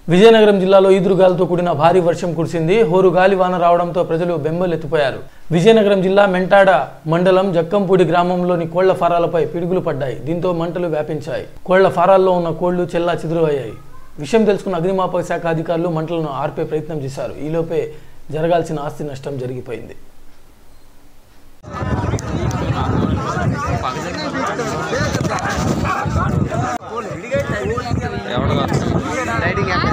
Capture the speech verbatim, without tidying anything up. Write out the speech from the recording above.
విజయనగరం జిల్లాలో ఈదురుగాలితో కూడిన భారీ వర్షం కురిసింది. హోరు గాలి వాన రావడంతో ప్రజలు బెంబలెత్తిపోయారు. విజయనగరం జిల్లా మెంటాడ మండలం జక్కంపూడి గ్రామంలోని కోళ్ల ఫారాలపై పిడుగులు పడ్డాయి. దీంతో మంటలు వ్యాపించాయి. కోళ్ల ఫారాల్లో ఉన్న కోళ్లు చెల్లా చెదురు అయ్యాయి. విషయం తెలుసుకున్న అగ్నిమాపక శాఖ అధికారులు మంటలను ఆర్పే ప్రయత్నం చేశారు. ఈలోపే జరగాల్సిన ఆస్తి నష్టం జరిగిపోయింది. రైడింగ్